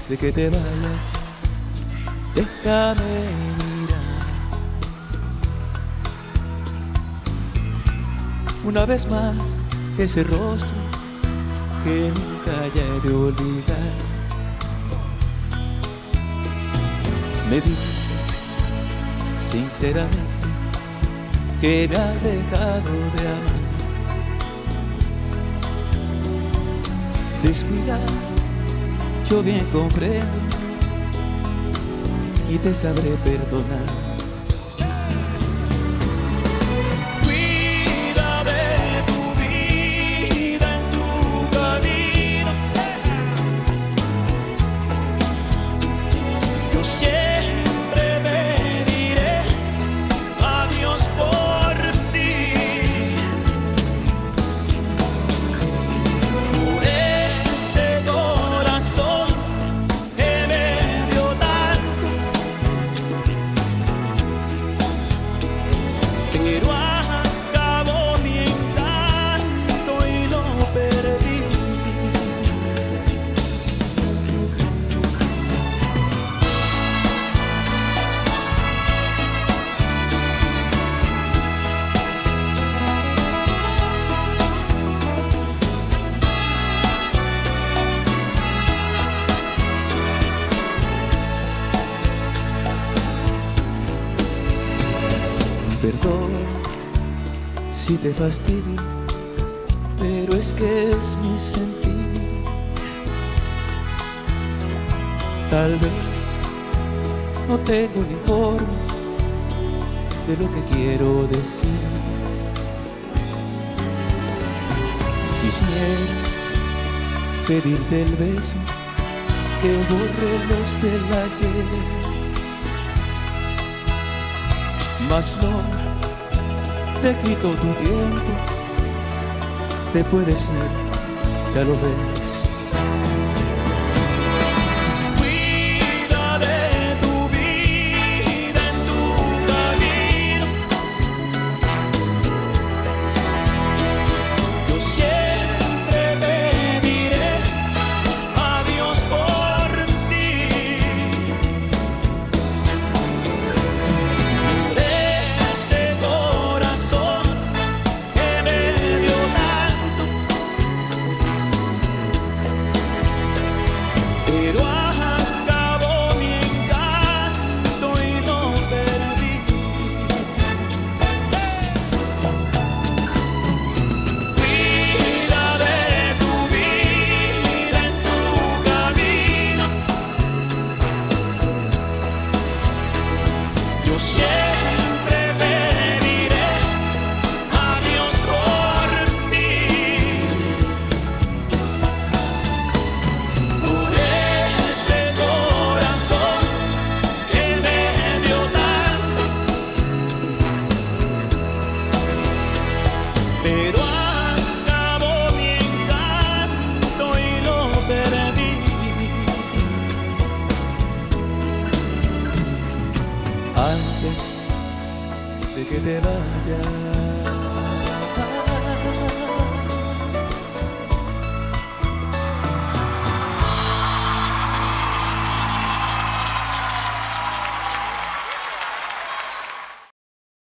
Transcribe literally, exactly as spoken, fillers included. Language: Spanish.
de que te vayas, déjame mirar una vez más ese rostro que nunca ya he de olvidar. Me dices sinceramente que me has dejado de amar. Descuida, yo bien comprendo y te sabré perdonar. Cuida de tu vida en tu camino. Yo siempre me diré adiós por ti. Por ese corazón que me dio tanto, pero acabó mi encanto y lo perdí. Perdón si te fastidio, pero es que es mi sentir. Tal vez no tengo ni forma de lo que quiero decir. Quisiera pedirte el beso que borre los del ayer, mas no te quito tu tiempo, te puedes ir, ya lo ves. Cuida de tu vida en tu camino. Yo siempre te diré adiós por ti. Por ese corazón que me dio tanto, pero acabó mi encanto y lo perdí. Cuida de tu vida en tu camino. Yo siempre pediré adiós por ti. Por ese corazón que me dio tanto, pero acabó mi encanto y lo perdí. Antes de que te vayas,